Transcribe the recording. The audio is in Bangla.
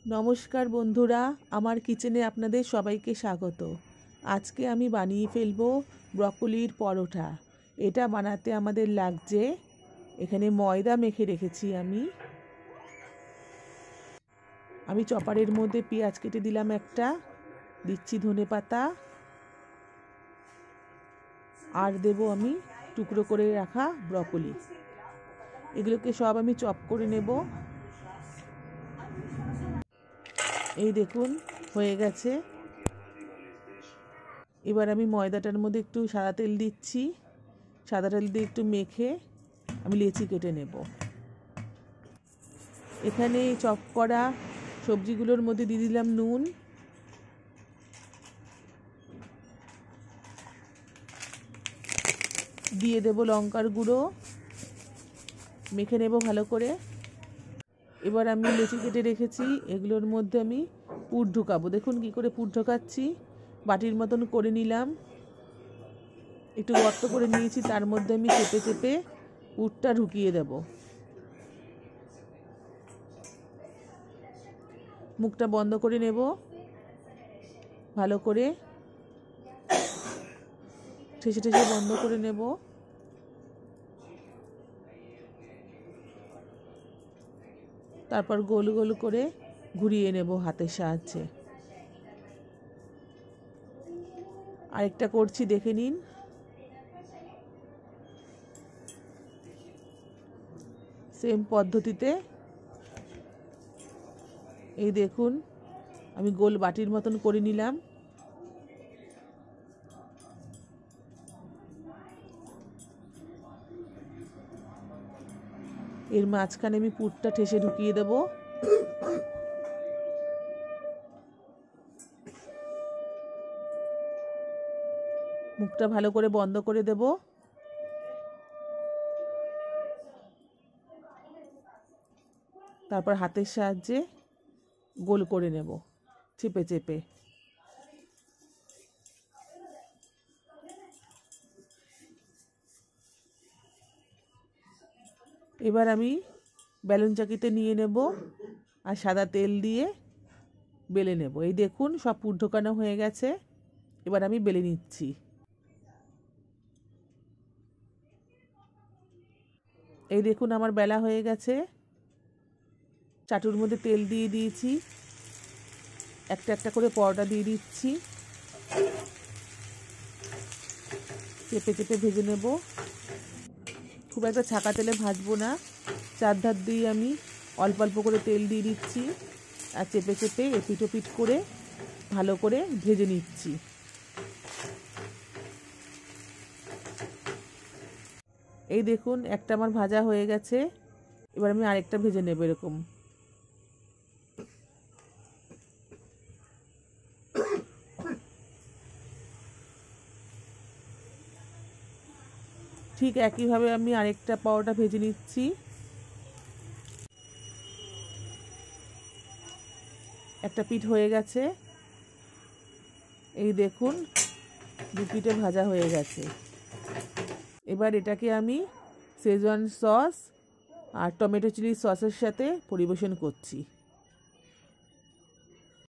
নমস্কার বন্ধুরা, আমার কিচেনে আপনাদের সবাইকে স্বাগত। আজকে আমি বানিয়ে ফেলবো ব্রকলির পরোটা। এটা বানাতে আমাদের লাগছে, এখানে ময়দা মেখে রেখেছি আমি চপারের মধ্যে পেঁয়াজ কেটে দিলাম একটা, দিচ্ছি ধনেপাতা, আর দেব আমি টুকরো করে রাখা ব্রকলি। এগুলোকে সব আমি চপ করে নেব। এই দেখুন হয়ে গেছে। এবার আমি ময়দাটার মধ্যে একটু সাদা তেল দিচ্ছি। সাদা তেল দিয়ে একটু মেখে আমি লেচি কেটে নেব। এখানে চপ করা সবজিগুলোর মধ্যে দিয়ে দিলাম নুন, দিয়ে দেব লঙ্কার গুঁড়ো, মেখে নেব ভালো করে। এবার আমি লেচি কেটে রেখেছি, এগুলোর মধ্যে আমি পুর ঢুকাবো। দেখুন কি করে পুর ঢোকাচ্ছি। বাটির মতন করে নিলাম, একটু গর্ত করে নিয়েছি, তার মধ্যে আমি চেপে চেপে পুরটা ঢুকিয়ে দেব। মুখটা বন্ধ করে নেব ভালো করে, ঠেসে ঠেসে বন্ধ করে নেব। তারপর গোল গোল করে ঘুরিয়ে নেব হাতের সাহায্যে। আরেকটা করছি, দেখে নিন। সেম পদ্ধতিতে এই দেখুন আমি গোল বাটির মতন করে নিলাম। এর মাঝখানে আমি পুরটা ঠেসে ঢুকিয়ে দেব। মুখটা ভালো করে বন্ধ করে দেব। তারপর হাতের সাহায্যে গোল করে নেব চেপে চেপে। এবার আমি বেলুন চাকিতে নিয়ে নেব আর সাদা তেল দিয়ে বেলে নেব। এই দেখুন সব পুর ঢোকানো হয়ে গেছে। এবার আমি বেলে নিচ্ছি। এই দেখুন আমার বেলা হয়ে গেছে। চাটুর মধ্যে তেল দিয়ে দিয়েছি, একটা একটা করে পরোটা দিয়ে দিচ্ছি, চেপে চেপে ভেজে নেব। খুব একটা ছাকা তেলে ভাজবো না, চারধার দিয়ে আমি অল্প অল্প করে তেল দিয়ে দিচ্ছি আর চেপে চেপে এপিট ওপিট করে ভালো করে ভেজে নিচ্ছি। এই দেখুন একটা আমার ভাজা হয়ে গেছে। এবার আমি আরেকটা ভেজে নেব এরকম। ঠিক একইভাবে আমি আরেকটা পরোটা ভেজে নিচ্ছি। একটা পিঠ হয়ে গেছে, এই দেখুন দু পিঠে ভাজা হয়ে গেছে। এবার এটাকে আমি শেজওয়ান সস আর টমেটো চিলি সসের সাথে পরিবেশন করছি।